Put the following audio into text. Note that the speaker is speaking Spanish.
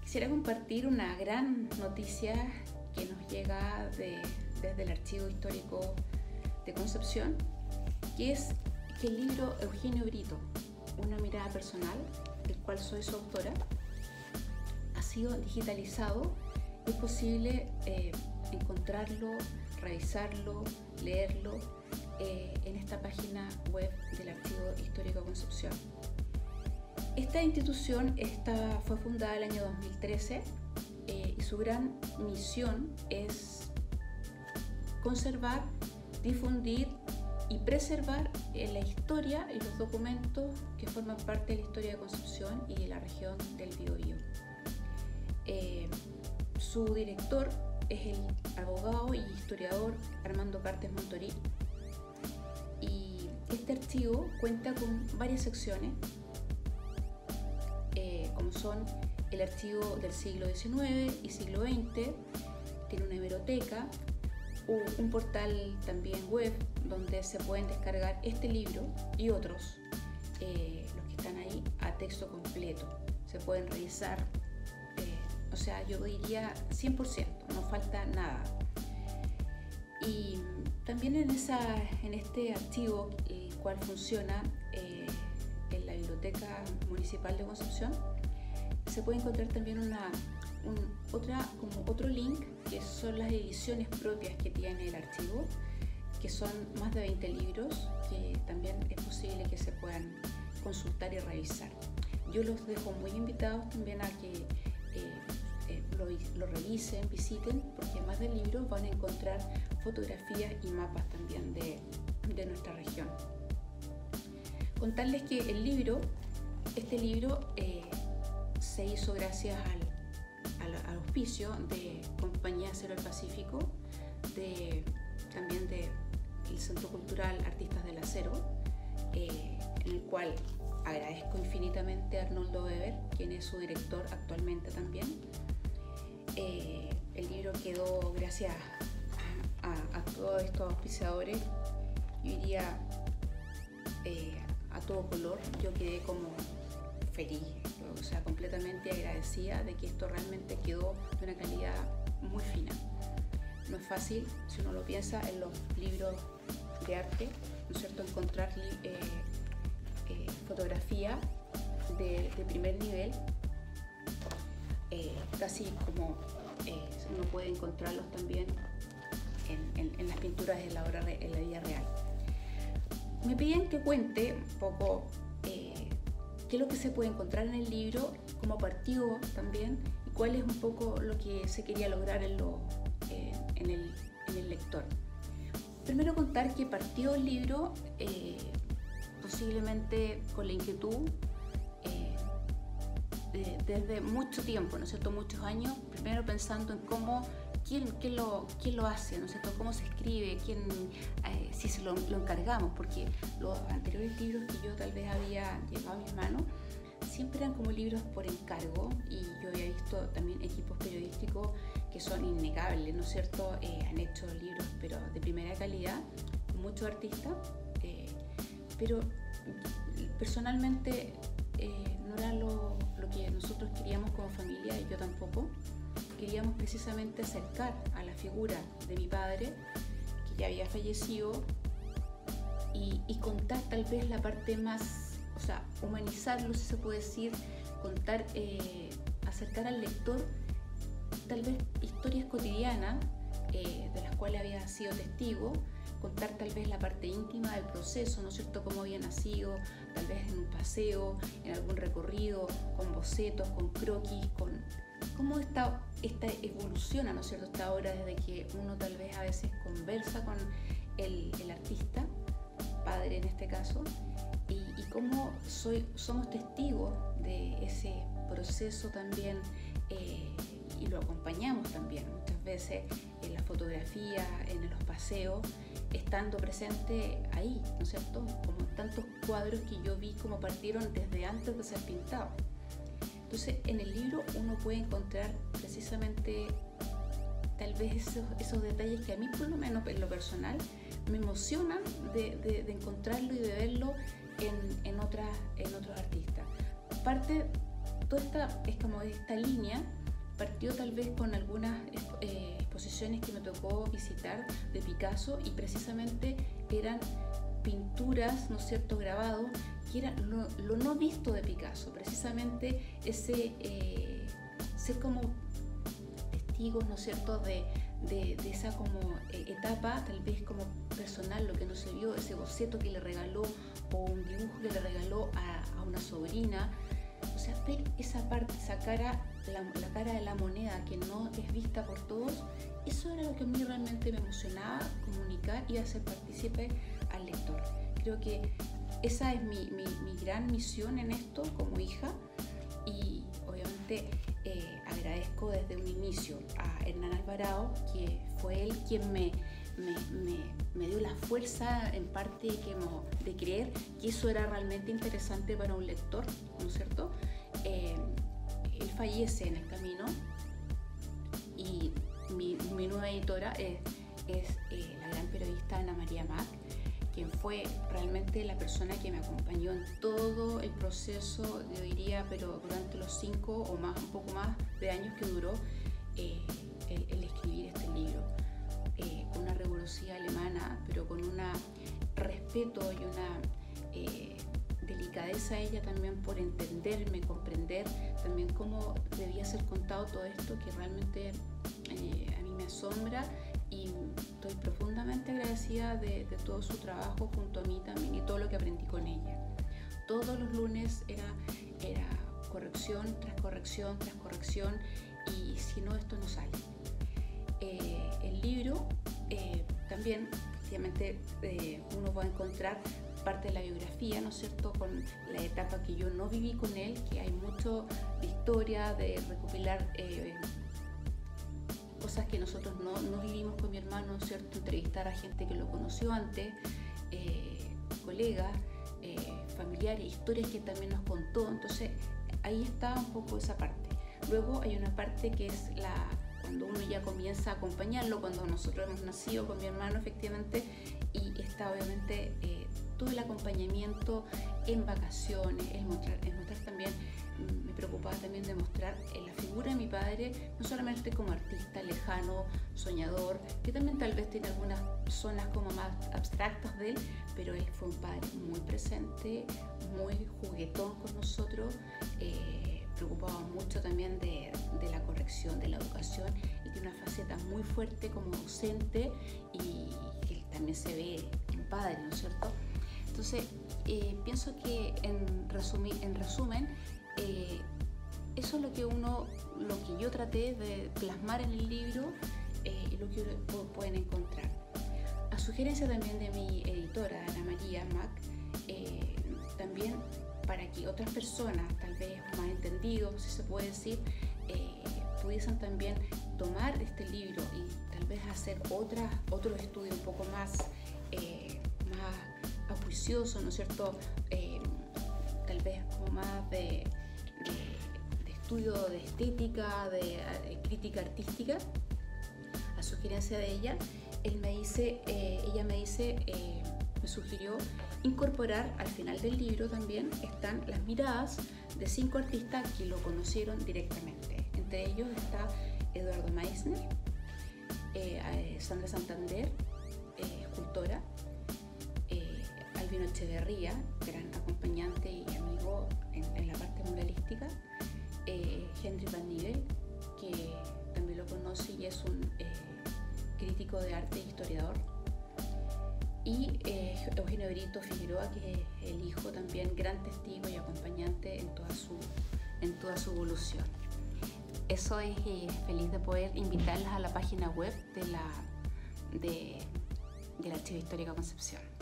Quisiera compartir una gran noticia que nos llega desde el Archivo Histórico de Concepción, que es que el libro Eugenio Brito, una mirada personal, del cual soy su autora, ha sido digitalizado. Es posible encontrarlo, revisarlo, leerlo en esta página web del Archivo Histórico de Concepción. Esta institución fue fundada el año 2013 y su gran misión es conservar, difundir y preservar la historia y los documentos que forman parte de la historia de Concepción y de la región del Biobío. Su director es el abogado y historiador Armando Cartes Montorí, y este archivo cuenta con varias secciones, como son el archivo del siglo XIX y siglo XX, tiene una hemeroteca, un portal también web donde se pueden descargar este libro y otros, los que están ahí, a texto completo. Se pueden revisar, o sea, yo diría 100%, no falta nada. Y también en este archivo, el cual funciona en la Biblioteca Municipal de Concepción, se puede encontrar también otro link, que son las ediciones propias que tiene el archivo, que son más de 20 libros que también es posible que se puedan consultar y revisar. Yo los dejo muy invitados también a que lo revisen, visiten, porque además del libro van a encontrar fotografías y mapas también de nuestra región. Contarles que este libro se hizo gracias al auspicio de Compañía Acero del Pacífico, también del Centro Cultural Artistas del Acero, en el cual agradezco infinitamente a Arnoldo Weber, quien es su director actualmente también. El libro quedó gracias a todos estos auspiciadores, yo diría a todo color. Yo quedé como feliz, o sea, completamente agradecida de que esto realmente quedó de una calidad muy fina. No es fácil, si uno lo piensa, en los libros de arte, ¿no es cierto?, encontrar fotografía de primer nivel, casi como uno puede encontrarlos también en las pinturas en la vida real. Me piden que cuente un poco qué es lo que se puede encontrar en el libro, cómo partió también, y cuál es un poco lo que se quería lograr en el lector. Primero contar que partió el libro posiblemente con la inquietud desde mucho tiempo, ¿no es cierto?, muchos años, primero pensando en quién lo hace, ¿no es cierto?, cómo se escribe, si se lo encargamos, porque los anteriores libros que yo tal vez había llevado a mis manos siempre eran como libros por encargo, y yo había visto también equipos periodísticos que son innegables, ¿no es cierto?, han hecho libros pero de primera calidad, con muchos artistas, pero personalmente no era lo que nosotros queríamos como familia, y yo tampoco. Queríamos precisamente acercar a la figura de mi padre, que ya había fallecido, y contar tal vez la parte más, o sea, humanizarlo, si se puede decir, contar, acercar al lector tal vez historias cotidianas de las cuales había sido testigo, contar tal vez la parte íntima del proceso, ¿no es cierto?, cómo había nacido, tal vez en un paseo, en algún recorrido, con bocetos, con croquis, con cómo esta evoluciona, ¿no es cierto?, esta obra, desde que uno tal vez a veces conversa con el artista, padre en este caso, y cómo somos testigos de ese proceso también, y lo acompañamos también muchas veces en la fotografía, en los paseos, estando presente ahí, ¿no es cierto?, como tantos cuadros que yo vi como partieron desde antes de ser pintados. Entonces, en el libro uno puede encontrar precisamente tal vez esos detalles que a mí, por lo menos en lo personal, me emocionan de encontrarlo y de verlo en otros artistas. Aparte, toda esta línea partió tal vez con algunas exposiciones que me tocó visitar de Picasso, y precisamente eran pinturas, ¿no es cierto?, grabados, que era lo no visto de Picasso, precisamente ese ser como testigos, ¿no es cierto?, de esa como etapa tal vez como personal, lo que no se vio, ese boceto que le regaló o un dibujo que le regaló a una sobrina. O sea, ver esa parte, esa cara, la cara de la moneda que no es vista por todos, eso era lo que a mí realmente me emocionaba comunicar y hacer partícipe al lector. Creo que esa es mi gran misión en esto como hija, y obviamente agradezco desde un inicio a Hernán Alvarado, que fue él quien me dio la fuerza en parte de creer que eso era realmente interesante para un lector, ¿no es cierto? Él fallece en el camino, y mi nueva editora es la gran periodista Ana María Mac, quien fue realmente la persona que me acompañó en todo el proceso, yo diría, pero durante los 5 o más, un poco más de años que duró el escribir este libro, con una rigurosidad alemana, pero con un respeto y una delicadeza ella también por entenderme, comprender también cómo debía ser contado todo esto, que realmente a mí me asombra, y estoy profundamente agradecida de todo su trabajo junto a mí también, y todo lo que aprendí con ella. Todos los lunes era corrección tras corrección tras corrección, y si no, esto no sale. El libro también, efectivamente, uno va a encontrar parte de la biografía, ¿no es cierto?, con la etapa que yo no viví con él, que hay mucho de historia, de recopilar cosas que nosotros no vivimos con mi hermano, ¿no es cierto?, entrevistar a gente que lo conoció antes, colegas, familiares, historias que también nos contó. Entonces ahí está un poco esa parte. Luego hay una parte que es cuando uno ya comienza a acompañarlo, cuando nosotros hemos nacido con mi hermano, efectivamente, y está obviamente todo el acompañamiento en vacaciones, es mostrar también, me preocupaba también de mostrar la figura de mi padre, no solamente como artista lejano, soñador, que también tal vez tiene algunas zonas como más abstractas de él, pero él fue un padre muy presente, muy juguetón con nosotros, preocupaba mucho también de la corrección, de la educación, y tiene una faceta muy fuerte como docente, y que también se ve en padre, ¿no es cierto? Entonces, pienso que en resumen, eso es lo que yo traté de plasmar en el libro, y lo que pueden encontrar. A sugerencia también de mi editora, Ana María Mac, también para que otras personas, tal vez más entendidos, si se puede decir, pudiesen también tomar este libro y tal vez hacer otro estudio un poco más acuicioso, ¿no es cierto? Tal vez como más de estudio de estética, de crítica artística. A sugerencia de ella, ella me sugirió incorporar al final del libro también están las miradas de 5 artistas que lo conocieron directamente. Entre ellos está Eduardo Meissner, Sandra Santander, escultora, Albino Echeverría, gran acompañante y amigo en la parte muralística, Hendrik van Nivel, que también lo conoce y es un crítico de arte e historiador, y Eugenio Brito Figueroa, que es el hijo también, gran testigo y acompañante en toda su evolución. Soy feliz de poder invitarlas a la página web del Archivo Histórico Concepción.